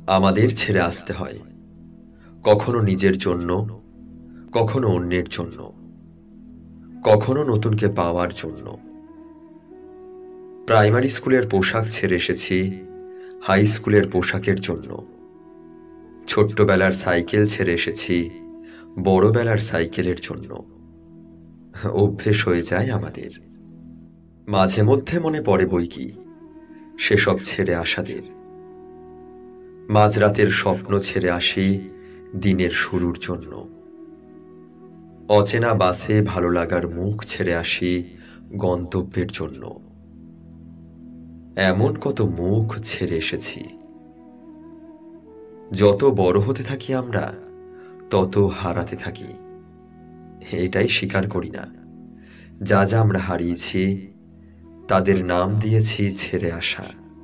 আমাদের ছেড়ে আসতে হয়, কখনো নিজের জন্য, কখনো অন্যের জন্য, কখনো নতুনকে পাওয়ার জন্য। প্রাইমারি স্কুলের পোশাক ছেড়ে এসেছি হাই স্কুলের পোশাকের জন্য। ছোট্টবেলার সাইকেল ছেড়ে এসেছি বড়বেলার সাইকেলের জন্য। অভ্যেস হয়ে যায় আমাদের। মাঝে মধ্যে মনে পড়ে বই কি সেসব ছেড়ে আসাদের। মাঝরাতের স্বপ্ন ছেড়ে আসি দিনের শুরুর জন্য। অচেনা বাসে ভালো লাগার মুখ ছেড়ে আসি গন্তব্যের জন্য। এমন কত মুখ ছেড়ে এসেছি। যত বড় হতে থাকি আমরা তত হারাতে থাকি। এটাই স্বীকার করি না, যা যা আমরা হারিয়েছি তাদের নাম দিয়েছি ছেড়ে আসা।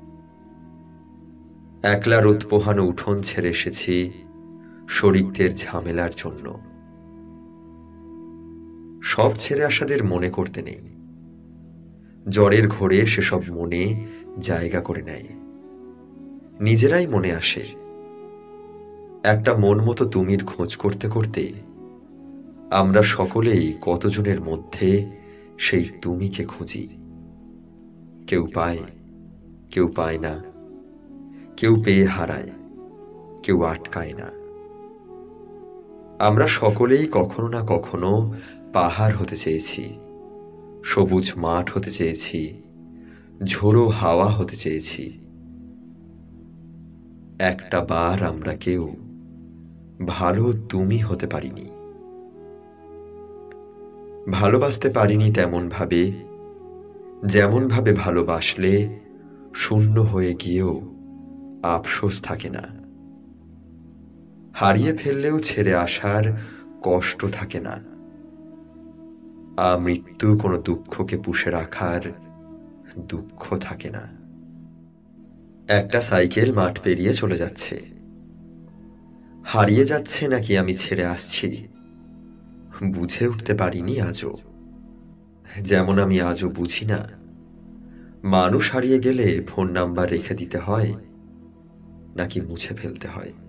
একলা রোদ পোহানো উঠোন ছেড়ে এসেছি শরিকদের ঝামেলার জন্য। সব ছেড়ে আসাদের মনে করতে নেই, জ্বরের ঘোরে সেসব মনে জায়গা করে নেয়। নিজেরাই মনে আসে। একটা মন মতো তুমির খোঁজ করতে করতে আমরা সকলেই কতজনের মধ্যে সেই তুমিকে খুঁজি। কেউ পায়, কেউ পায় না, কেউ পেয়ে হারায়, কেউ আটকায় না। আমরা সকলেই কখনো না কখনো পাহাড় হতে চেয়েছি, সবুজ মাঠ হতে চেয়েছি, ঝোড়ো হাওয়া হতে চেয়েছি। একটা বার আমরা কেউ ভালো তুমি হতে পারিনি। ভালোবাসতে পারিনি তেমন ভাবে, যেমন ভাবে ভালোবাসলে শূন্য হয়ে গিয়েও আফসোস থাকে না। হারিয়ে ফেললেও ছেড়ে আসার কষ্ট থাকে না। মৃত্যু কোনো দুঃখকে পুষে রাখার দুঃখ থাকে না। একটা সাইকেল মাঠ পেরিয়ে চলে যাচ্ছে। হারিয়ে যাচ্ছে নাকি আমি ছেড়ে আসছি বুঝে উঠতে পারিনি আজও। যেমন আমি আজও বুঝি না মানুষ হারিয়ে গেলে ফোন নাম্বার রেখে দিতে হয় নাকি মুছে ফেলতে হয়।